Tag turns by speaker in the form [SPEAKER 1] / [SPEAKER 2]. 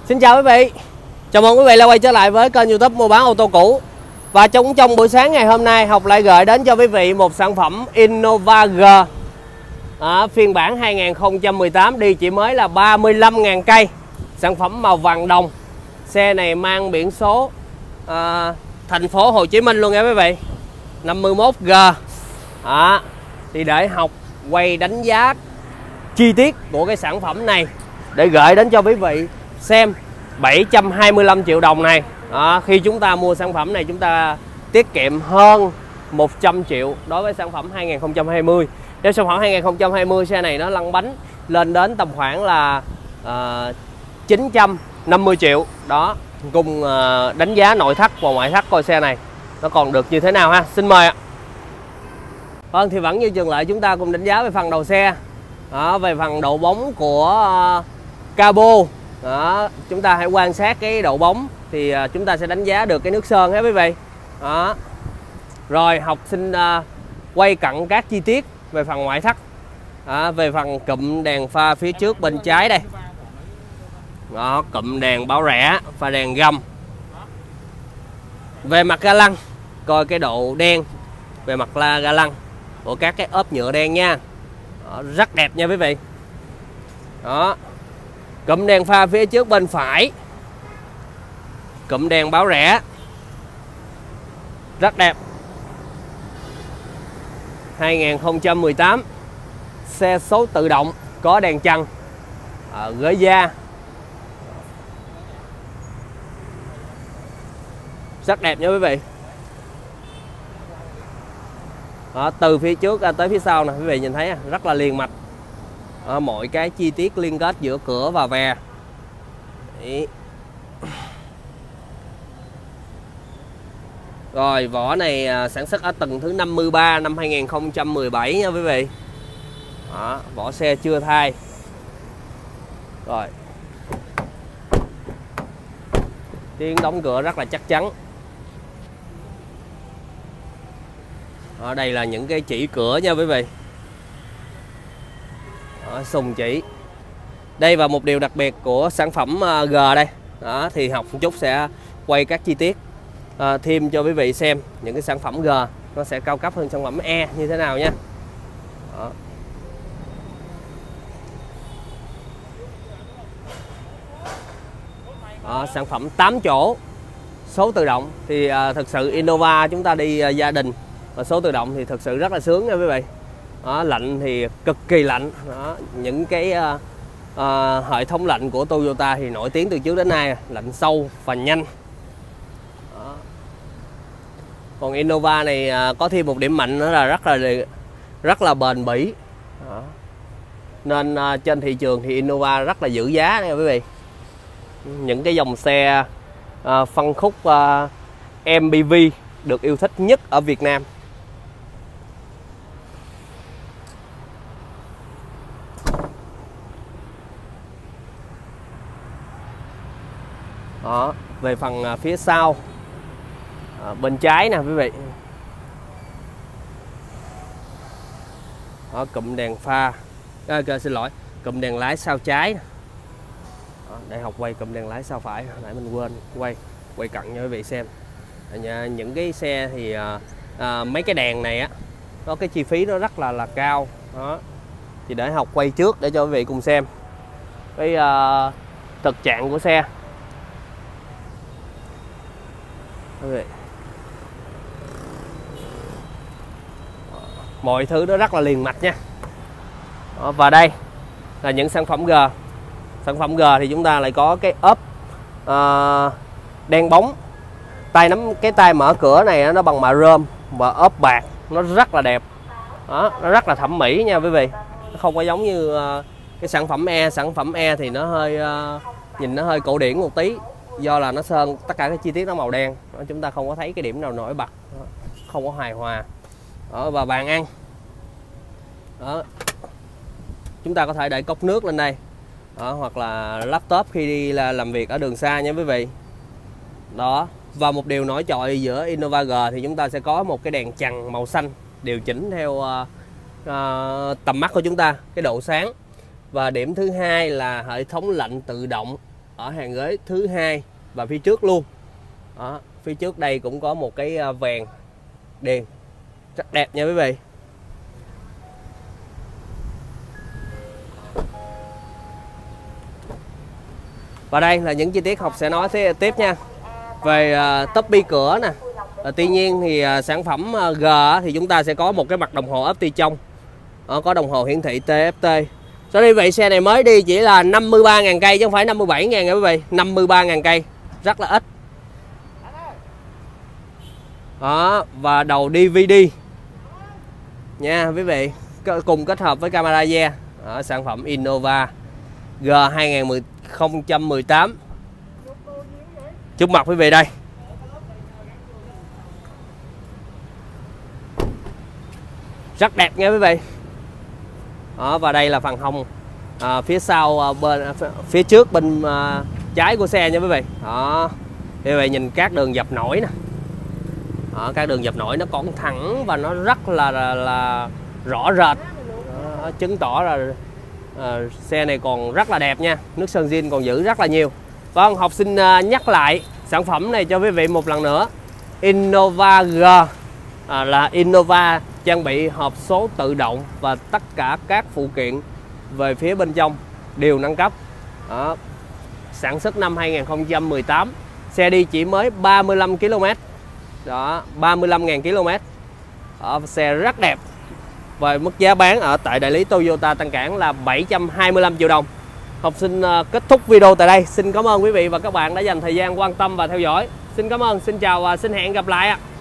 [SPEAKER 1] Xin chào quý vị, chào mừng quý vị đã quay trở lại với kênh YouTube mua bán ô tô cũ. Và trong buổi sáng ngày hôm nay, Học lại gửi đến cho quý vị một sản phẩm Innova G phiên bản 2018, đi chỉ mới là 35.000 cây. Sản phẩm màu vàng đồng. Xe này mang biển số thành phố Hồ Chí Minh luôn nha quý vị, 51G. Thì để Học quay đánh giá chi tiết của cái sản phẩm này để gửi đến cho quý vị xem. 725 triệu đồng này, khi chúng ta mua sản phẩm này chúng ta tiết kiệm hơn 100 triệu đối với sản phẩm 2020. Nếu sản phẩm 2020 xe này nó lăn bánh lên đến tầm khoảng là 950 triệu. Đó, cùng đánh giá nội thất và ngoại thất coi xe này nó còn được như thế nào ha. Xin mời ạ. Vâng, thì vẫn như thường lệ chúng ta cùng đánh giá về phần đầu xe, về phần độ bóng của cabo. Đó, chúng ta hãy quan sát cái độ bóng thì chúng ta sẽ đánh giá được cái nước sơn hết quý vị. Đó. Rồi Học xin quay cận các chi tiết về phần ngoại thất. Về phần cụm đèn pha phía trước bên trái đây. Đó, cụm đèn báo rẽ, pha đèn gầm. Về mặt ga lăng, coi cái độ đen về mặt ga lăng của các cái ốp nhựa đen nha. Đó, rất đẹp nha quý vị. Đó. Cụm đèn pha phía trước bên phải, cụm đèn báo rẽ rất đẹp. 2018, xe số tự động, có đèn chân, ghế da, rất đẹp nha quý vị. Đó, từ phía trước tới phía sau nè quý vị nhìn thấy rất là liền mạch. Mọi cái chi tiết liên kết giữa cửa và ve. Đấy. Rồi vỏ này sản xuất ở tuần thứ 53 năm 2017 nha quý vị. Đó, vỏ xe chưa thay. Rồi tiếng đóng cửa rất là chắc chắn. Ở đây là những cái chỉ cửa nha quý vị. Sùng chỉ đây, và một điều đặc biệt của sản phẩm G đây. Đó, thì Học một chút sẽ quay các chi tiết thêm cho quý vị xem những cái sản phẩm G nó sẽ cao cấp hơn sản phẩm E như thế nào nha. Đó, sản phẩm 8 chỗ số tự động thì thực sự Innova chúng ta đi gia đình và số tự động thì thực sự rất là sướng nha quý vị. Đó, lạnh thì cực kỳ lạnh. Đó, những cái hệ thống lạnh của Toyota thì nổi tiếng từ trước đến nay, lạnh sâu và nhanh. Đó. Còn Innova này có thêm một điểm mạnh nữa là rất là bền bỉ. Đó. Nên trên thị trường thì Innova rất là giữ giá nha quý vị. Những cái dòng xe phân khúc MPV được yêu thích nhất ở Việt Nam. Đó, về phần phía sau bên trái nè quý vị. Đó, cụm đèn pha, xin lỗi, cụm đèn lái sau trái. Đó, để Học quay cụm đèn lái sau phải, nãy mình quên quay cận cho quý vị xem. Những cái xe thì mấy cái đèn này á, có cái chi phí nó rất là cao. Đó, thì để Học quay trước để cho quý vị cùng xem cái thực trạng của xe. Mọi thứ nó rất là liền mạch nha. Đó, và đây là những sản phẩm G. Sản phẩm G thì chúng ta lại có cái ốp đen bóng. Cái tay mở cửa này nó bằng mạ rơm và ốp bạc, nó rất là đẹp. Đó, nó rất là thẩm mỹ nha quý vị. Nó không có giống như cái sản phẩm E. Sản phẩm E thì nó hơi nhìn nó hơi cổ điển một tí, do là nó sơn tất cả các chi tiết nó màu đen. Đó, chúng ta không có thấy cái điểm nào nổi bật. Đó, không có hài hòa. Đó, và bàn ăn. Đó, chúng ta có thể để cốc nước lên đây. Đó, hoặc là laptop khi đi làm việc ở đường xa nha quý vị. Đó, và một điều nổi trội giữa Innova G thì chúng ta sẽ có một cái đèn chằn màu xanh điều chỉnh theo tầm mắt của chúng ta, cái độ sáng. Và điểm thứ hai là hệ thống lạnh tự động ở hàng ghế thứ hai và phía trước luôn. Đó, phía trước đây cũng có một cái vèn đèn rất đẹp nha quý vị. Và đây là những chi tiết Học sẽ nói tiếp nha. Về tắp bi cửa nè. Tuy nhiên thì sản phẩm G thì chúng ta sẽ có một cái mặt đồng hồ Opti-trong. Có đồng hồ hiển thị TFT. Sau đây vậy xe này mới đi chỉ là 53.000 cây chứ không phải 57.000 nha quý vị. 53.000 cây, rất là ít. Đó, và đầu DVD nha quý vị, cùng kết hợp với camera rear. Sản phẩm Innova G 2018. Trước mặt quý vị đây. Rất đẹp nha quý vị. Đó, và đây là phần hông phía sau phía trước bên trái của xe nha quý vị. Đó, quý vị nhìn các đường dập nổi nè. Đó, các đường dập nổi nó còn thẳng và nó rất là rõ rệt. Đó, chứng tỏ là xe này còn rất là đẹp nha. Nước sơn zin còn giữ rất là nhiều. Vâng, Học xin nhắc lại sản phẩm này cho quý vị một lần nữa. Innova G là Innova trang bị hộp số tự động và tất cả các phụ kiện về phía bên trong đều nâng cấp. Đó, sản xuất năm 2018, xe đi chỉ mới 35 km. Đó, 35.000 km. Đó, xe rất đẹp. Và mức giá bán ở tại đại lý Toyota Tân Cảng là 725 triệu đồng. Học xin kết thúc video tại đây. Xin cảm ơn quý vị và các bạn đã dành thời gian quan tâm và theo dõi. Xin cảm ơn, xin chào và xin hẹn gặp lại ạ.